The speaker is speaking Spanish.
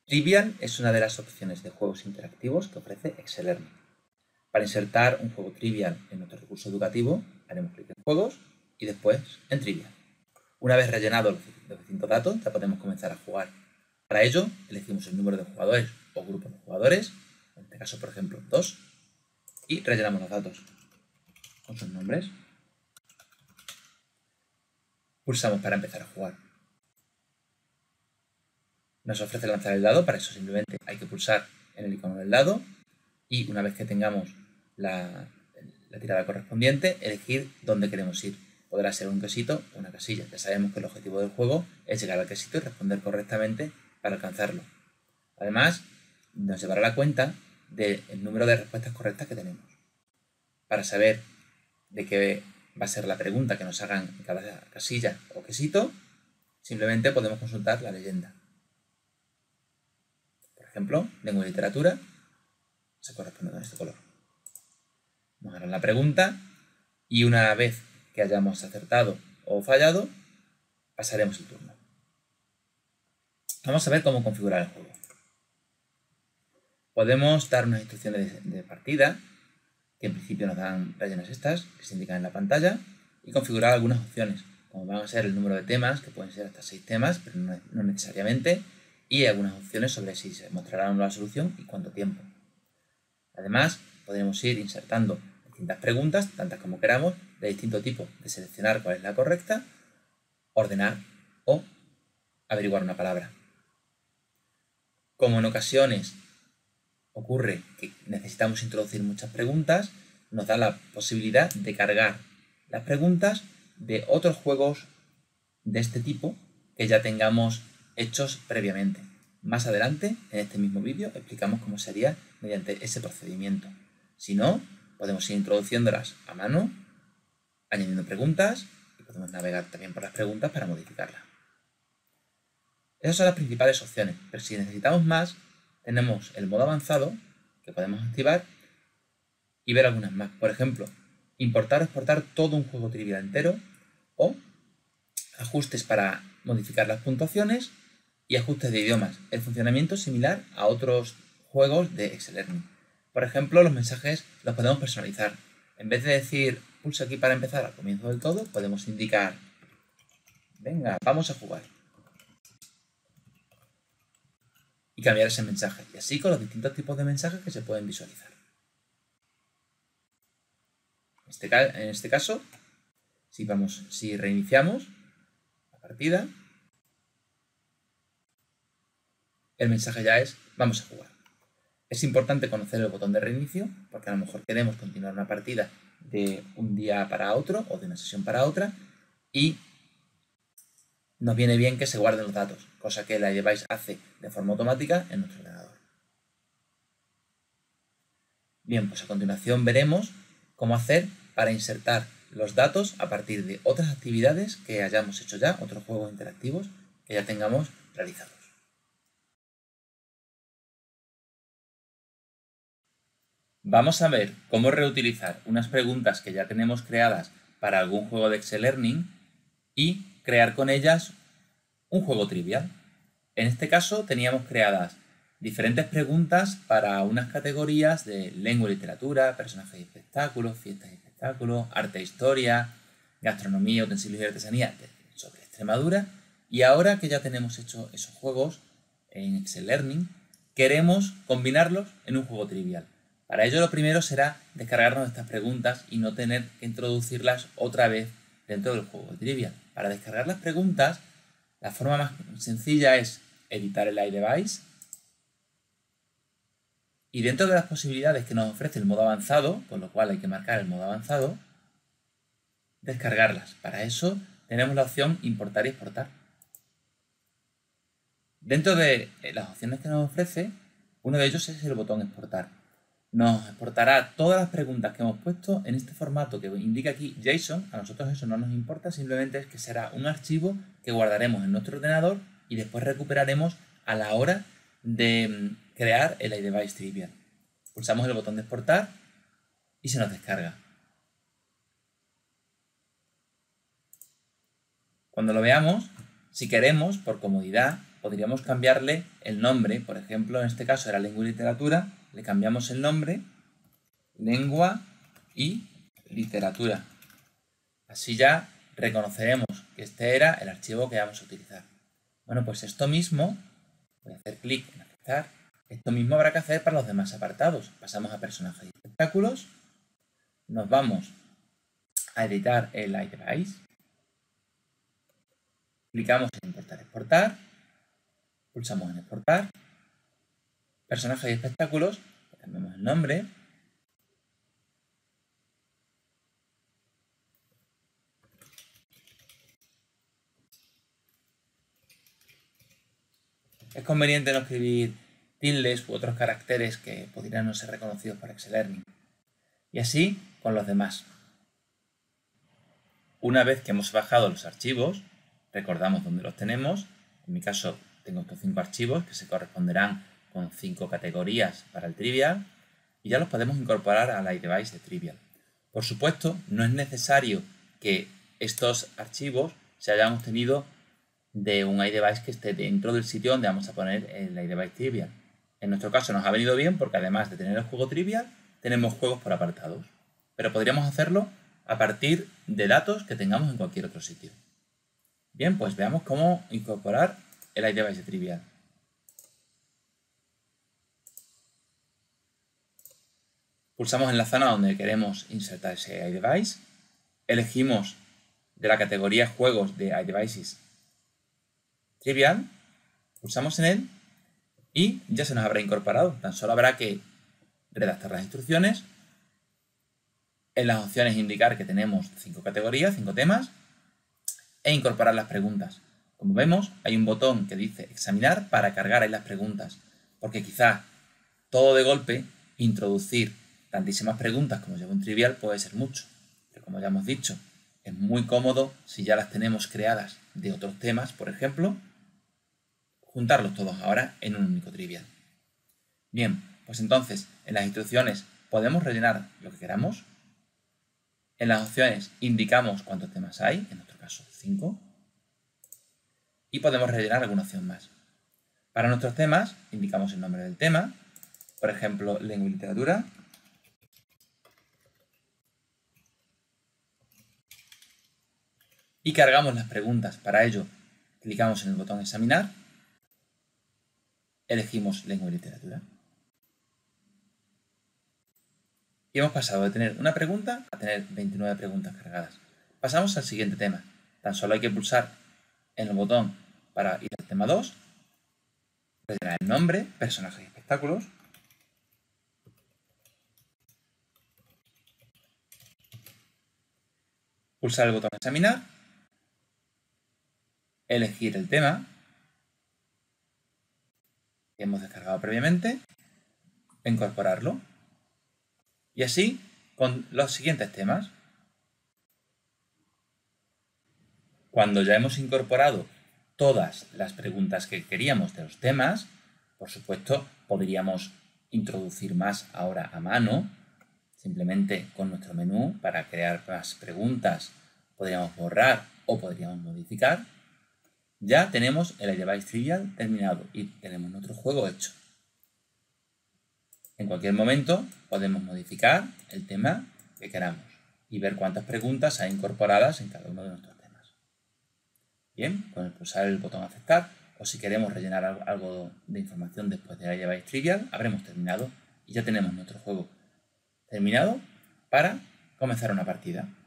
Trivial es una de las opciones de juegos interactivos que ofrece Excel Learning. Para insertar un juego Trivial en nuestro recurso educativo, haremos clic en Juegos y después en Trivial. Una vez rellenados los distintos datos, ya podemos comenzar a jugar. Para ello, elegimos el número de jugadores o grupo de jugadores, en este caso, por ejemplo, 2, y rellenamos los datos con sus nombres. Pulsamos para empezar a jugar. Nos ofrece lanzar el dado, para eso simplemente hay que pulsar en el icono del dado y una vez que tengamos la tirada correspondiente, elegir dónde queremos ir. Podrá ser un quesito o una casilla. Ya sabemos que el objetivo del juego es llegar al quesito y responder correctamente para alcanzarlo. Además, nos llevará la cuenta del número de respuestas correctas que tenemos. Para saber de qué va a ser la pregunta que nos hagan en cada casilla o quesito, simplemente podemos consultar la leyenda. Por ejemplo, lengua y literatura se corresponde con este color. Nos harán la pregunta y una vez que hayamos acertado o fallado, pasaremos el turno. Vamos a ver cómo configurar el juego. Podemos dar unas instrucciones de partida, que en principio nos dan rellenas estas, que se indican en la pantalla, y configurar algunas opciones, como van a ser el número de temas, que pueden ser hasta 6 temas, pero no necesariamente, y algunas opciones sobre si se mostrará o no la solución y cuánto tiempo. Además, podremos ir insertando distintas preguntas, tantas como queramos, de distinto tipo, de seleccionar cuál es la correcta, ordenar o averiguar una palabra. Como en ocasiones ocurre que necesitamos introducir muchas preguntas, nos da la posibilidad de cargar las preguntas de otros juegos de este tipo que ya tengamos hechos previamente. Más adelante, en este mismo vídeo, explicamos cómo sería mediante ese procedimiento. Si no, podemos ir introduciéndolas a mano, añadiendo preguntas y podemos navegar también por las preguntas para modificarlas. Esas son las principales opciones, pero si necesitamos más, tenemos el modo avanzado que podemos activar y ver algunas más. Por ejemplo, importar o exportar todo un juego trivial entero o ajustes para modificar las puntuaciones y ajustes de idiomas. El funcionamiento es similar a otros juegos de Excel Learning. Por ejemplo, los mensajes los podemos personalizar. En vez de decir pulsa aquí para empezar al comienzo del todo, podemos indicar venga, vamos a jugar. Y cambiar ese mensaje. Y así con los distintos tipos de mensajes que se pueden visualizar. En este caso, si reiniciamos la partida, el mensaje ya es vamos a jugar. Es importante conocer el botón de reinicio porque a lo mejor queremos continuar una partida de un día para otro o de una sesión para otra y nos viene bien que se guarden los datos, cosa que la iDevice hace de forma automática en nuestro ordenador. Bien, pues a continuación veremos cómo hacer para insertar los datos a partir de otras actividades que hayamos hecho ya, otros juegos interactivos que ya tengamos realizados. Vamos a ver cómo reutilizar unas preguntas que ya tenemos creadas para algún juego de Excel Learning y crear con ellas un juego trivial. En este caso teníamos creadas diferentes preguntas para unas categorías de lengua y literatura, personajes y espectáculos, fiestas y espectáculos, arte e historia, gastronomía, utensilios y artesanía sobre Extremadura. Y ahora que ya tenemos hecho esos juegos en Excel Learning, queremos combinarlos en un juego trivial. Para ello lo primero será descargarnos estas preguntas y no tener que introducirlas otra vez dentro del juego trivial. Para descargar las preguntas, la forma más sencilla es editar el iDevice y dentro de las posibilidades que nos ofrece el modo avanzado, con lo cual hay que marcar el modo avanzado, descargarlas. Para eso tenemos la opción importar y exportar. Dentro de las opciones que nos ofrece, uno de ellos es el botón exportar. Nos exportará todas las preguntas que hemos puesto en este formato que indica aquí JSON. A nosotros eso no nos importa, simplemente es que será un archivo que guardaremos en nuestro ordenador y después recuperaremos a la hora de crear el iDevice Trivial. Pulsamos el botón de exportar y se nos descarga. Cuando lo veamos, si queremos, por comodidad, podríamos cambiarle el nombre. Por ejemplo, en este caso era lengua y literatura, le cambiamos el nombre, lengua y literatura. Así ya reconoceremos que este era el archivo que vamos a utilizar. Bueno, pues esto mismo, voy a hacer clic en aceptar, esto mismo habrá que hacer para los demás apartados. Pasamos a personajes y espectáculos, nos vamos a editar el iDevice, clicamos en importar, exportar, pulsamos en exportar, personajes y espectáculos, le cambiamos el nombre, es conveniente no escribir tildes u otros caracteres que podrían no ser reconocidos por Excel Learning. Y así con los demás. Una vez que hemos bajado los archivos, recordamos dónde los tenemos. En mi caso tengo estos 5 archivos que se corresponderán con 5 categorías para el Trivial y ya los podemos incorporar al iDevice de Trivial. Por supuesto, no es necesario que estos archivos se hayan obtenido de un iDevice que esté dentro del sitio donde vamos a poner el iDevice Trivial. En nuestro caso nos ha venido bien porque además de tener el juego Trivial, tenemos juegos por apartados. Pero podríamos hacerlo a partir de datos que tengamos en cualquier otro sitio. Bien, pues veamos cómo incorporar el iDevice de Trivial. Pulsamos en la zona donde queremos insertar ese iDevice. Elegimos de la categoría Juegos de iDevices Trivial. Pulsamos en él y ya se nos habrá incorporado. Tan solo habrá que redactar las instrucciones. En las opciones indicar que tenemos 5 categorías, 5 temas e incorporar las preguntas. Como vemos, hay un botón que dice examinar para cargar ahí las preguntas, porque quizá todo de golpe introducir tantísimas preguntas como lleva un Trivial puede ser mucho. Pero como ya hemos dicho, es muy cómodo si ya las tenemos creadas de otros temas, por ejemplo, juntarlos todos ahora en un único Trivial. Bien, pues entonces en las instrucciones podemos rellenar lo que queramos. En las opciones indicamos cuántos temas hay, en nuestro caso 5, y podemos rellenar alguna opción más. Para nuestros temas indicamos el nombre del tema, por ejemplo, lengua y literatura, y cargamos las preguntas. Para ello, clicamos en el botón examinar, elegimos lengua y literatura. Y hemos pasado de tener una pregunta a tener 29 preguntas cargadas. Pasamos al siguiente tema. Tan solo hay que pulsar en el botón para ir al tema 2, rellenar el nombre, personajes y espectáculos, pulsar el botón examinar, elegir el tema que hemos descargado previamente, incorporarlo. Y así con los siguientes temas. Cuando ya hemos incorporado todas las preguntas que queríamos de los temas, por supuesto, podríamos introducir más ahora a mano, simplemente con nuestro menú para crear más preguntas. Podríamos borrar o podríamos modificar. Ya tenemos el iDevice Trivial terminado y tenemos nuestro juego hecho. En cualquier momento podemos modificar el tema que queramos y ver cuántas preguntas hay incorporadas en cada uno de nuestros temas. Bien, con el pulsar el botón aceptar o si queremos rellenar algo de información después del iDevice Trivial, habremos terminado y ya tenemos nuestro juego terminado para comenzar una partida.